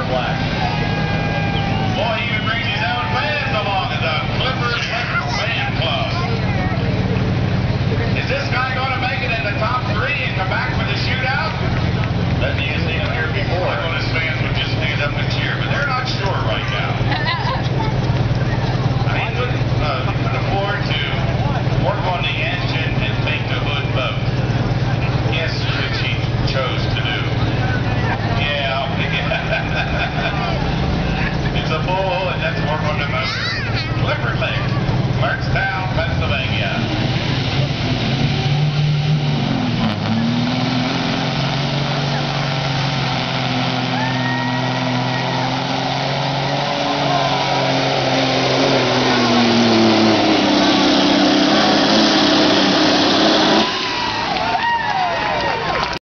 black. Boy, he even brings his own fans along to the Clifford fan club. Is this guy going to make it in the top 3 and come back for the shootout? That he has seen him here before. His fans would just stand up and cheer.